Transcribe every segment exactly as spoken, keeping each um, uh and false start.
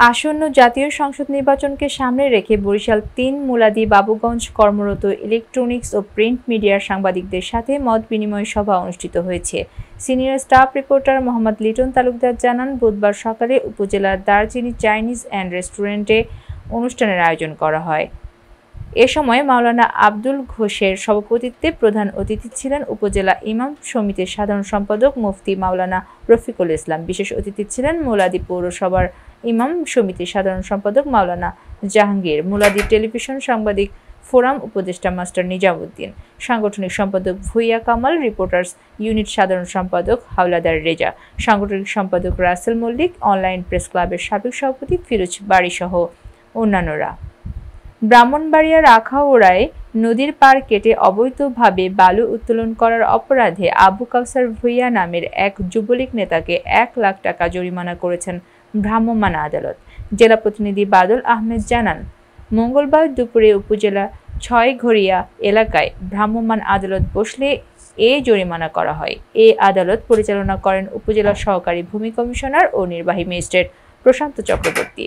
আসন্ন জাতীয় সংসদ নির্বাচনকে সামনে রেখে বরিশাল তিন মুলাদি বাবুগঞ্জ কর্মরত ইলেকট্রনিক্স ও প্রিন্ট মিডিয়ার সাংবাদিকদের সাথে মত বিনিময় সভা অনুষ্ঠিত হয়েছে। Senior staff reporter Mohammad Liton Talukdar জানান, বুধবার সকালে উপজেলার দারচিনি চাইনিজ অ্যান্ড রেস্টুরেন্টে অনুষ্ঠানের আয়োজন করা হয়। এ সময় মাওলানা আব্দুল ঘোষের সভাপতিত্বে প্রধান অতিথি ছিলেন উপজেলা ইমাম সমিতির সাধারণ সম্পাদক মুফতি মাওলানা রফিকুল ইসলাম। বিশেষ অতিথি ছিলেন মুলাদি পৌরসভার ইমাম সমিতির সাধারণ সম্পাদক মাওলানা জাহাঙ্গীর, মুলাদি টেলিভিশন সাংবাদিক ফোরাম উপদেষ্টা মাস্টার নিজামুদ্দিন, সাংগঠনিক সম্পাদক ভুইয়া কামাল, রিপোর্টার্স ইউনিট সাধারণ সম্পাদক হাওলাদার রেজা, সাংগঠনিক সম্পাদক রাসেল মল্লিক, অনলাইন প্রেস ক্লাবের সাবেক সভাপতি ফিরোজ বাড়িসহ অন্যান্যরা। ব্রাহ্মণবাড়িয়ার আখাউড়ায় নদীর পাড় কেটে অবৈধভাবে বালু উত্তোলন করার অপরাধে আবু কাউসার ভুইয়া নামের এক যুবলীগ নেতাকে এক লাখ টাকা জরিমানা করেছেন ভ্রাম্যমাণ আদালত। জেলা প্রতিনিধি বাদল আহমেদ জানান, মঙ্গলবার দুপুরে উপজেলা ছয়ঘরিয়া এলাকায় ভ্রাম্যমাণ আদালত বসলে এ জরিমানা করা হয়। এ আদালত পরিচালনা করেন উপজেলা সহকারী ভূমি কমিশনার ও নির্বাহী ম্যাজিস্ট্রেট প্রশান্ত চক্রবর্তী।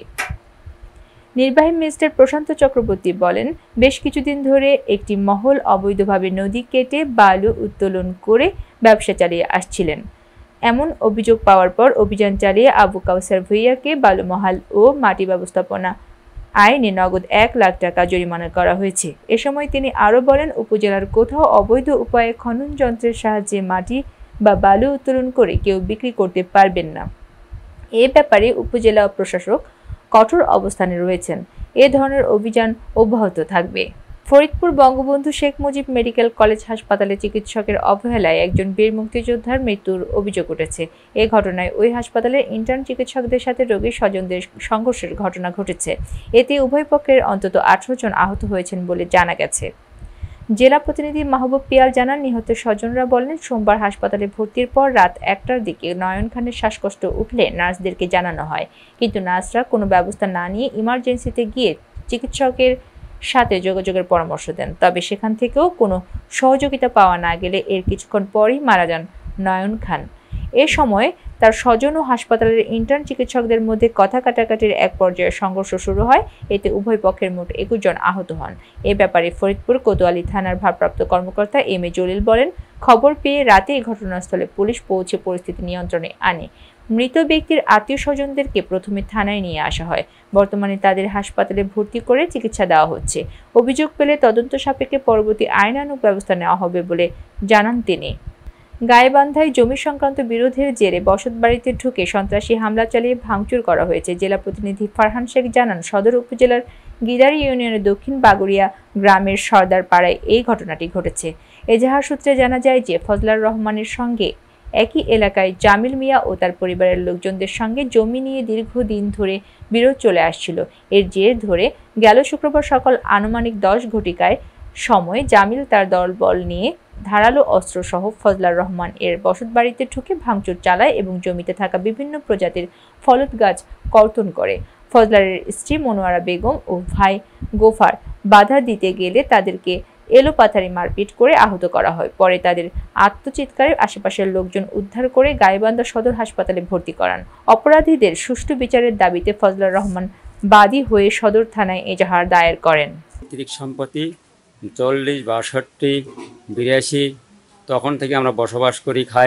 নির্বাহী ম্যাজিস্ট্রেট প্রশান্ত চক্রবর্তী বলেন, বেশ কিছুদিন ধরে একটি মহল অবৈধভাবে নদী কেটে বালু উত্তোলন করে ব্যবসা চালিয়ে আসছিলেন। এমন অভিযোগ পাওয়ার পর অভিযান চালিয়ে আবু কাউসার ভুইয়াকে বালুমহাল ও মাটি ব্যবস্থাপনা আইনে নগদ এক লাখ টাকা জরিমানা করা হয়েছে। এ সময় তিনি আরও বলেন, উপজেলার কোথাও অবৈধ উপায়ে খনন যন্ত্রের সাহায্যে মাটি বা বালু উত্তোলন করে কেউ বিক্রি করতে পারবেন না। এ ব্যাপারে উপজেলা প্রশাসক কঠোর অবস্থানে রয়েছেন। এ ধরনের অভিযান অব্যাহত থাকবে। ফরিদপুর বঙ্গবন্ধু শেখ মুজিব মেডিকেল কলেজ হাসপাতালে চিকিৎসকের অবহেলায় একজন বীর মুক্তিযোদ্ধার মৃত্যুর অভিযোগ উঠেছে। এ ঘটনায় ওই হাসপাতালের ইন্টার্ন চিকিৎসকদের সাথে রোগীর স্বজনদের সংঘর্ষের ঘটনা ঘটেছে। এতে উভয় পক্ষের অন্তত আঠারো জন আহত হয়েছেন বলে জানা গেছে। জেলা প্রতিনিধি মাহবুব পিয়াল জানান, নিহতের স্বজনরা বলেন, সোমবার হাসপাতালে ভর্তির পর রাত একটার দিকে নয়ন খানের শ্বাসকষ্ট উঠলে নার্সদেরকে জানানো হয়, কিন্তু নার্সরা কোনো ব্যবস্থা না নিয়ে ইমার্জেন্সিতে গিয়ে চিকিৎসকের সাথে যোগাযোগের পরামর্শ দেন। তবে সেখান থেকেও কোনো সহযোগিতা পাওয়া না গেলে এর কিছুক্ষণ পরই মারা যান নয়ন খান। এ সময় তার স্বজন ও হাসপাতালের ইন্টার্ন চিকিৎসকদের মধ্যে কথা কাটাকাটির এক পর্যায়ে সংঘর্ষ শুরু হয়। এতে উভয় পক্ষের মোট একুশ জন আহত হন। এ ব্যাপারে ফরিদপুর কোতোয়ালি থানার ভারপ্রাপ্ত কর্মকর্তা এম এ জলিল বলেন, খবর পেয়ে রাতেই ঘটনাস্থলে পুলিশ পৌঁছে পরিস্থিতি নিয়ন্ত্রণে আনে। মৃত ব্যক্তির আত্মীয় স্বজনদেরকে প্রথমে থানায় নিয়ে আসা হয়। বর্তমানে তাদের হাসপাতালে ভর্তি করে চিকিৎসা দেওয়া হচ্ছে। অভিযোগ পেলে তদন্ত সাপেক্ষে পরবর্তী আইনানুগ ব্যবস্থা নেওয়া হবে বলে জানান তিনি। গাইবান্ধায় জমি সংক্রান্ত বিরোধের জেরে বসতবাড়িতে ঢুকে সন্ত্রাসী হামলা চালিয়ে ভাঙচুর করা হয়েছে। জেলা প্রতিনিধি ফারহান শেখ জানান, সদর উপজেলার গিদারি ইউনিয়নের দক্ষিণ বাগুড়িয়া গ্রামের সর্দার পাড়ায় এই ঘটনাটি ঘটেছে। এজাহার সূত্রে জানা যায় যে ফজলার রহমানের সঙ্গে একই এলাকায় জামিল মিয়া ও তার পরিবারের লোকজনদের সঙ্গে জমি নিয়ে দীর্ঘদিন ধরে বিরোধ চলে আসছিল। এর জের ধরে গেল শুক্রবার সকাল আনুমানিক দশ ঘটিকায় সময় জামিল তার দলবল নিয়ে ধারালো অস্ত্রসহ ফজলার রহমান এর বসতবাড়িতে ঢুকে ভাঙচুর চালায় এবং জমিতে থাকা বিভিন্ন প্রজাতির ফলদ গাছ কর্তন করে। ফজলারের স্ত্রী মনোয়ারা বেগম ও ভাই গোফার বাধা দিতে গেলে তাদেরকে এলোপাথারি মারপিট করে আহত করা হয়। পরে তাদের আত্মচিৎকারে আশেপাশের লোকজন উদ্ধার করে গাইবান্ধা সদর হাসপাতালে ভর্তি করান। অপরাধীদের সুষ্ঠু বিচারের দাবিতে ফজলার রহমান বাদী হয়ে সদর থানায় এজাহার দায়ের করেন। সম্পত্তি চল্লিশ বাষট্টি বিরাশি তখন থেকে আমরা বসবাস করি, খাই।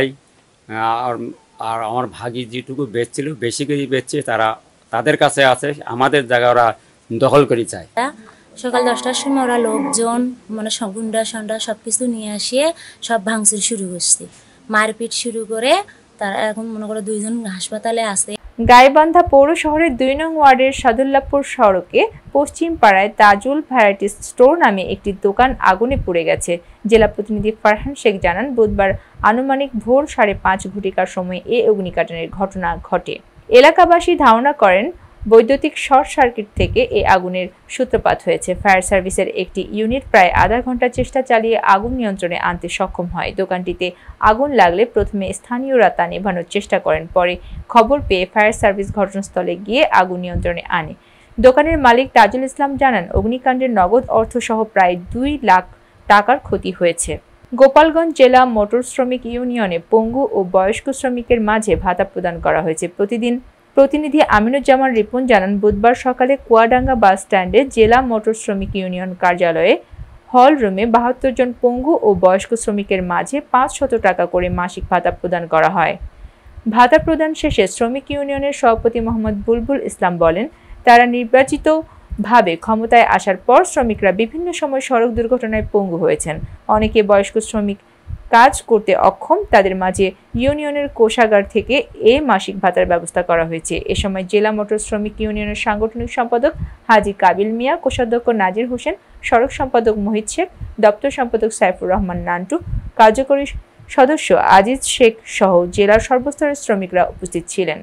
আর আর আমার ভাগি যেটুকু বেচছিল বেশি করে বেচছে, তারা তাদের কাছে আছে, আমাদের জায়গা ওরা দখল করে চায়। সকাল দশটার সময় ওরা লোকজন মানে গুন্ডা সন্ডা সব কিছু নিয়ে আসিয়ে সব ভাঙচুর শুরু করছে, মারপিট শুরু করে। তারা এখন মনে করো দুইজন হাসপাতালে আছে। গাইবান্ধা পৌর শহরের দুই নং ওয়ার্ডের সাদুল্লাপুর সড়কে পশ্চিম পাড়ায় তাজুল ভ্যারাইটি স্টোর নামে একটি দোকান আগুনে পুড়ে গেছে। জেলা প্রতিনিধি ফারহান শেখ জানান, বুধবার আনুমানিক ভোর সাড়ে পাঁচ ঘটিকার সময় এ অগ্নিকাণ্ডের ঘটনা ঘটে। এলাকাবাসী ধারণা করেন বৈদ্যুতিক শর্ট সার্কিট থেকে এই আগুনের সূত্রপাত হয়েছে। ফায়ার সার্ভিসের একটি ইউনিট প্রায় আধা ঘন্টা চেষ্টা চালিয়ে আগুন নিয়ন্ত্রণে আনতে সক্ষম হয়। দোকানটিতে আগুন লাগলে প্রথমে স্থানীয়রা তা নেভানোর চেষ্টা করেন, পরে খবর পেয়ে ফায়ার সার্ভিস ঘটনাস্থলে গিয়ে আগুন নিয়ন্ত্রণে আনে। দোকানের মালিক তাজুল ইসলাম জানান, অগ্নিকাণ্ডের নগদ অর্থসহ প্রায় দুই লাখ টাকার ক্ষতি হয়েছে। গোপালগঞ্জ জেলা মোটর শ্রমিক ইউনিয়নে পঙ্গু ও বয়স্ক শ্রমিকের মাঝে ভাতা প্রদান করা হয়েছে। প্রতিদিন প্রতিনিধি আমিনুজ্জামান রিপন জানান, বুধবার সকালে কুয়াডাঙ্গা বাস স্ট্যান্ডে জেলা মোটর শ্রমিক ইউনিয়ন কার্যালয়ে হল রুমে বাহাত্তর জন পঙ্গু ও বয়স্ক শ্রমিকের মাঝে পাঁচশত টাকা করে মাসিক ভাতা প্রদান করা হয়। ভাতা প্রদান শেষে শ্রমিক ইউনিয়নের সভাপতি মোহাম্মদ বুলবুল ইসলাম বলেন, তারা নির্বাচিতভাবে ক্ষমতায় আসার পর শ্রমিকরা বিভিন্ন সময় সড়ক দুর্ঘটনায় পঙ্গু হয়েছেন। অনেকে বয়স্ক শ্রমিক কাজ করতে অক্ষম, তাদের মাঝে ইউনিয়নের কোষাগার থেকে এ মাসিক ভাতার ব্যবস্থা করা হয়েছে। এ সময় জেলা মোটর শ্রমিক ইউনিয়নের সাংগঠনিক সম্পাদক হাজী কাবিল মিয়া, কোষাধ্যক্ষ নাজির হোসেন, সড়ক সম্পাদক মোহিত শেখ, দপ্তর সম্পাদক সাইফুর রহমান নান্টু, কার্যকরী সদস্য আজিজ শেখ সহ জেলার সর্বস্তরের শ্রমিকরা উপস্থিত ছিলেন।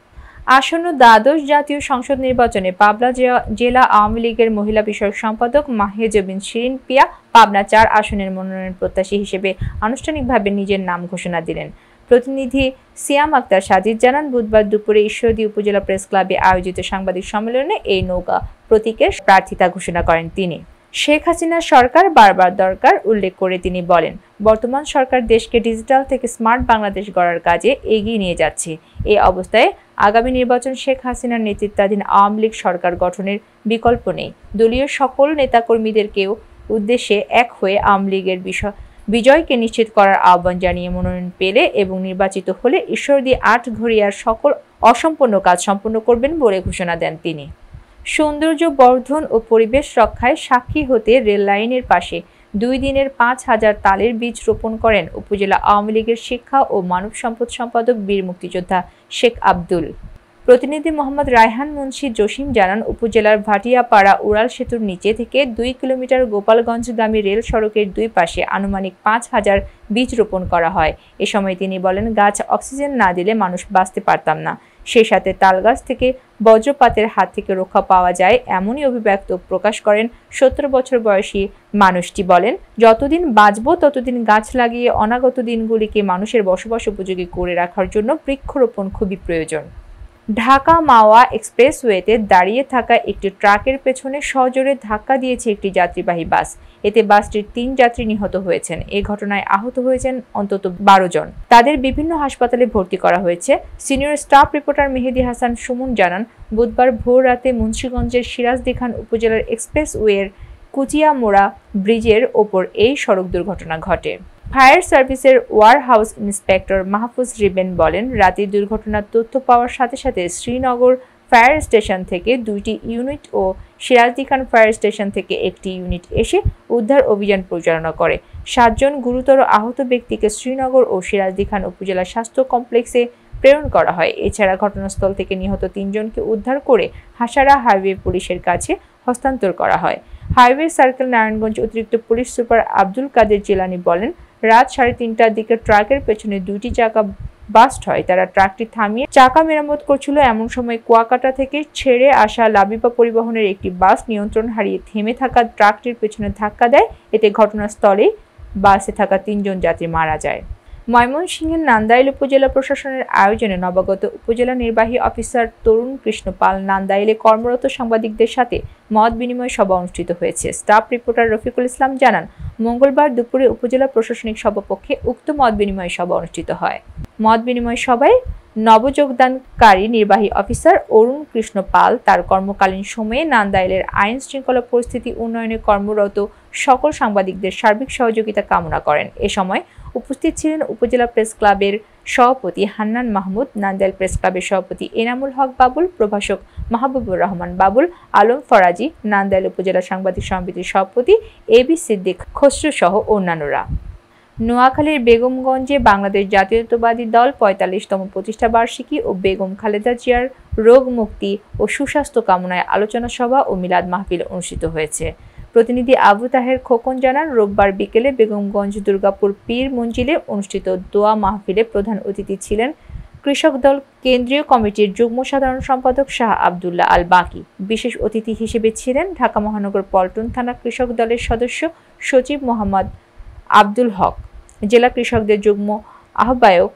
আসন্ন দ্বাদশ জাতীয় সংসদ নির্বাচনে পাবনা জেলা আওয়ামী লীগের মহিলা বিষয়ক সম্পাদক মাহেজবিন শিরিন পিয়া পাবনা চার আসনের মনোনয়ন প্রত্যাশী হিসেবে আনুষ্ঠানিকভাবে নিজের নাম ঘোষণা দিলেন। প্রতিনিধি সিয়াম আক্তার সাজিদ জানান, বুধবার দুপুরে ঈশ্বরদী উপজেলা প্রেস ক্লাবে আয়োজিত সাংবাদিক সম্মেলনে এই নৌকা প্রতীকের প্রার্থিতা ঘোষণা করেন তিনি। শেখ হাসিনার সরকার বারবার দরকার উল্লেখ করে তিনি বলেন, বর্তমান সরকার দেশকে ডিজিটাল থেকে স্মার্ট বাংলাদেশ গড়ার কাজে এগিয়ে নিয়ে যাচ্ছে। এই অবস্থায় আগামী নির্বাচন শেখ হাসিনার নেতৃত্বাধীন আওয়ামী লীগ সরকার গঠনের বিকল্প নেই। দলীয় সকল নেতাকর্মীদেরকেও উদ্দেশ্যে এক হয়ে আওয়ামী লীগের বিষয় বিজয়কে নিশ্চিত করার আহ্বান জানিয়ে মনোনয়ন পেলে এবং নির্বাচিত হলে ঈশ্বরদী আট ঘড়িয়ার সকল অসম্পূর্ণ কাজ সম্পন্ন করবেন বলে ঘোষণা দেন তিনি। সৌন্দর্য বর্ধন ও পরিবেশ রক্ষায় সাক্ষী হতে রেল লাইনের পাশে দুই দিনের পাঁচ হাজার তালের বীজ রোপণ করেন উপজেলা আওয়ামী লীগের শিক্ষা ও মানব সম্পদ সম্পাদক বীর মুক্তিযোদ্ধা শেখ আব্দুল। প্রতিনিধি মোহাম্মদ রায়হান মুন্সি জসিম জানান, উপজেলার ভাটিয়াপাড়া উড়াল সেতুর নিচে থেকে দুই কিলোমিটার গোপালগঞ্জগামী রেল সড়কের দুই পাশে আনুমানিক পাঁচ হাজার বীজ রোপণ করা হয়। এ সময় তিনি বলেন, গাছ অক্সিজেন না দিলে মানুষ বাঁচতে পারতাম না। সেই সাথে তালগাছ থেকে বজ্রপাতের হাত থেকে রক্ষা পাওয়া যায় এমনই অভিব্যক্ত প্রকাশ করেন সত্তর বছর বয়সী মানুষটি। বলেন, যতদিন বাঁচব ততদিন গাছ লাগিয়ে অনাগত দিনগুলিকে মানুষের বসবাস উপযোগী করে রাখার জন্য বৃক্ষরোপণ খুবই প্রয়োজন। ঢাকা মাওয়া এক্সপ্রেসওয়েতে দাঁড়িয়ে থাকা একটি ট্রাকের পেছনে সজোরে ধাক্কা দিয়েছে একটি যাত্রীবাহী বাস। এতে বাসটির তিন যাত্রী নিহত হয়েছেন। এ ঘটনায় আহত হয়েছেন অন্তত বারো জন। তাদের বিভিন্ন হাসপাতালে ভর্তি করা হয়েছে। Senior staff reporter Mehedi Hasan Sumon জানান, বুধবার ভোর রাতে মুন্সিগঞ্জের সিরাজদিখান উপজেলার এক্সপ্রেসওয়ের কুচিয়ামোড়া ব্রিজের ওপর এই সড়ক দুর্ঘটনা ঘটে। ফায়ার সার্ভিসের warehouse inspector Mahfuz Riben বলেন, রাতের দুর্ঘটনার তথ্য পাওয়ার সাথে সাথে শ্রীনগর ফায়ার স্টেশন থেকে দুইটি ইউনিট ও সিরাজদিখান ফায়ার স্টেশন থেকে একটি ইউনিট এসে উদ্ধার অভিযান পরিচালনা করে। সাতজন গুরুতর আহত ব্যক্তিকে শ্রীনগর ও সিরাজদিখান উপজেলা স্বাস্থ্য কমপ্লেক্সে প্রেরণ করা হয়। এছাড়া ঘটনাস্থল থেকে নিহত তিনজনকে উদ্ধার করে হাসারা হাইওয়ে পুলিশের কাছে হস্তান্তর করা হয়। হাইওয়ে সার্কেল নারায়ণগঞ্জ অতিরিক্ত পুলিশ সুপার আব্দুল কাদের জিলানি বলেন, রাত সাড়ে তিনটার দিকে ট্রাকের পেছনে দুটি চাকা বাস্ট হয়। তারা ট্রাকটি থামিয়ে চাকা মেরামত করছিল। এমন সময় কুয়াকাটা থেকে ছেড়ে আসা লাবিবা পরিবহনের একটি বাস নিয়ন্ত্রণ হারিয়ে থেমে থাকা ট্রাকটির পেছনে ধাক্কা দেয়। এতে ঘটনাস্থলেই বাসে থাকা তিনজন যাত্রী মারা যায়। ময়মনসিংহের নান্দাইল উপজেলা প্রশাসনের আয়োজনে নবাগত উপজেলা নির্বাহী অফিসার তরুণ কৃষ্ণ পাল নান্দাইলে কর্মরত সাংবাদিকদের সাথে মত বিনিময় সভা অনুষ্ঠিত হয়েছে। স্টাফ রিপোর্টার রফিকুল ইসলাম জানান, মঙ্গলবার দুপুরে উপজেলা প্রশাসনিক সভাকক্ষে উক্ত মত বিনিময় সভা অনুষ্ঠিত হয়। মত বিনিময় সভায় নবযোগদানকারী নির্বাহী অফিসার অরুণ কৃষ্ণ পাল তার কর্মকালীন সময়ে নান্দাইলের আইন শৃঙ্খলা পরিস্থিতি উন্নয়নে কর্মরত সকল সাংবাদিকদের সার্বিক সহযোগিতা কামনা করেন। এ সময় উপস্থিত ছিলেন উপজেলা প্রেস ক্লাবের সভাপতি হান্নান মাহমুদ, নান্দাইল প্রেস ক্লাবের সভাপতি এনামুল হক বাবুল, প্রভাষক মাহবুবুর রহমান বাবুল, আলম ফরাজি, নান্দাইল উপজেলা সাংবাদিক সমিতির সভাপতি এ বি সিদ্দিক খসরু সহ অন্যান্যরা। নোয়াখালীর বেগমগঞ্জে বাংলাদেশ জাতীয়তাবাদী দল পঁয়তাল্লিশতম প্রতিষ্ঠা বার্ষিকী ও বেগম খালেদা জিয়ার রোগ মুক্তি ও সুস্বাস্থ্য কামনায় আলোচনা সভা ও মিলাদ মাহফিল অনুষ্ঠিত হয়েছে। প্রতিনিধি আবু তাহের খোকন জানান, রোববার বিকেলে বেগমগঞ্জ দুর্গাপুর পীর মঞ্জিলে অনুষ্ঠিত দোয়া মাহফিলে প্রধান অতিথি ছিলেন কৃষক দল কেন্দ্রীয় কমিটির যুগ্ম সাধারণ সম্পাদক শাহ আবদুল্লাহ আল বাকি। বিশেষ অতিথি হিসেবে ছিলেন ঢাকা মহানগর পল্টন থানা কৃষক দলের সদস্য সচিব মোহাম্মদ আব্দুল হক, জেলা কৃষকদের যুগ্ম আহ্বায়ক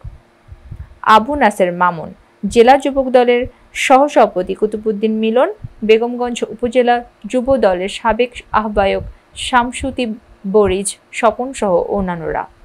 আবু নাসের মামুন, জেলা যুবক দলের সহসভাপতি কুতুবুদ্দিন মিলন, বেগমগঞ্জ উপজেলা যুব দলের সাবেক আহ্বায়ক শামসুতি বরিজ স্বপন সহ অন্যান্যরা।